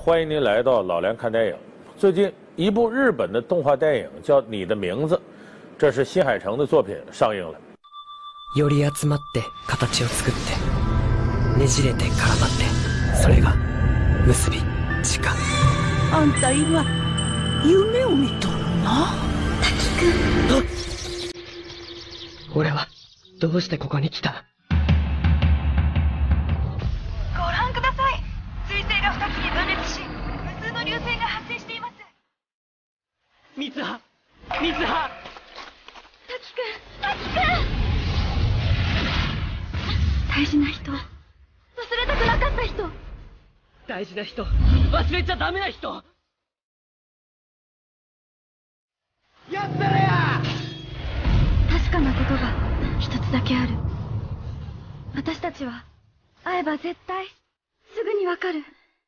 欢迎您来到老梁看电影。最近一部日本的动画电影叫《你的名字》，这是新海诚的作品上映了。 より集まって形を作ってねじれて絡まってそれが結び時間。 あんた今夢を見とるな。 滝くん。俺はどうしてここに来た？ ご覧ください。彗星が2つに分裂し、無数の流星が発生しています。 三葉三葉。 滝くん、滝くん。大事な人、忘れたくなかった人。 大事な人、忘れちゃダメな人。やったれや！ 確かなことが一つだけある。私たちは会えば絶対すぐにわかる。ずっ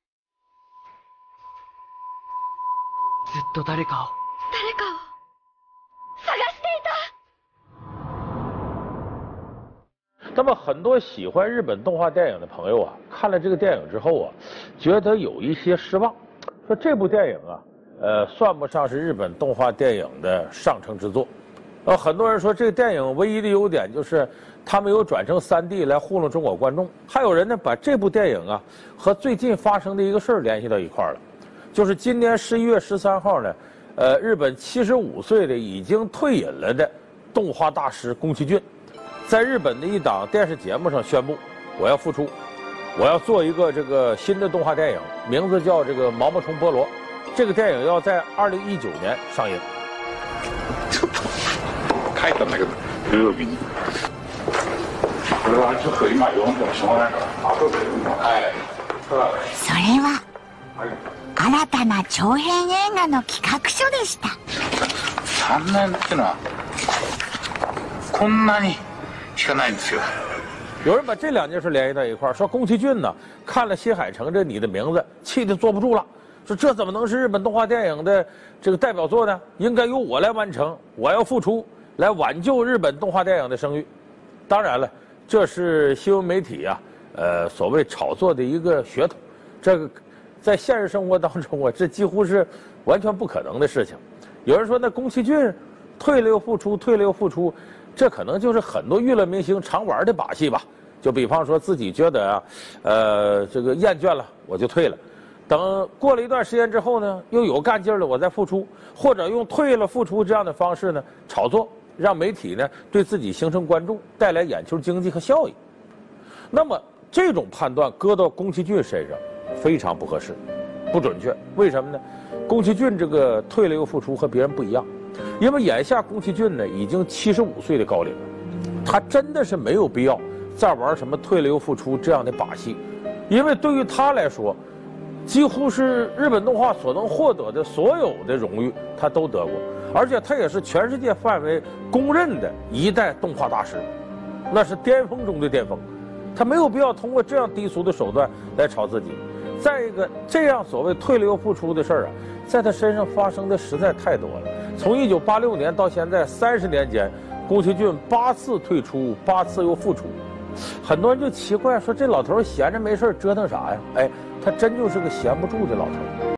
と誰かを探していた。 那么很多喜欢日本动画电影的朋友啊，看了这个电影之后啊，觉得有一些失望，说这部电影啊，算不上是日本动画电影的上乘之作。很多人说这个电影唯一的优点就是它没有转成3D 来糊弄中国观众。还有人呢把这部电影啊和最近发生的一个事儿联系到一块儿了，就是今年11月13号呢，日本75岁的已经退隐了的动画大师宫崎骏，在日本的一档电视节目上宣布，我要复出，我要做一个这个新的动画电影，名字叫这个《毛毛虫菠萝》。这个電影要在2019年上映。 ちょっと書いたんだけど土曜日に。これはちょっと今読んでもしょうがないから後で読むの。はい。 それは新たな長編映画の企画書でした。 3年ってのはこんなにしかないんですよ。 有人把这两件事联系到一块儿，说宫崎骏呢看了新海诚这《你的名字》，气得坐不住了。说这怎么能是日本动画电影的这个代表作呢？应该由我来完成，我要复出来挽救日本动画电影的声誉。当然了，这是新闻媒体啊，所谓炒作的一个噱头。这个在现实生活当中啊，这几乎是完全不可能的事情。有人说，那宫崎骏退了又复出，退了又复出，这可能就是很多娱乐明星常玩的把戏吧。就比方说自己觉得啊，这个厌倦了，我就退了。等过了一段时间之后呢，又有干劲了，我再复出，或者用退了复出这样的方式呢，炒作，让媒体呢对自己形成关注，带来眼球经济和效益。那么这种判断搁到宫崎骏身上非常不合适，不准确。为什么呢？宫崎骏这个退了又复出和别人不一样，因为眼下宫崎骏呢已经75岁的高龄了，他真的是没有必要再玩什么退了又复出这样的把戏，因为对于他来说，几乎是日本动画所能获得的所有的荣誉，他都得过，而且他也是全世界范围公认的一代动画大师，那是巅峰中的巅峰。他没有必要通过这样低俗的手段来炒自己。再一个，这样所谓退了又复出的事儿啊，在他身上发生的实在太多了。从1986年到现在30年间，宫崎骏8次退出，8次又复出。很多人就奇怪说，这老头闲着没事折腾啥呀？哎，他真就是个闲不住的老头。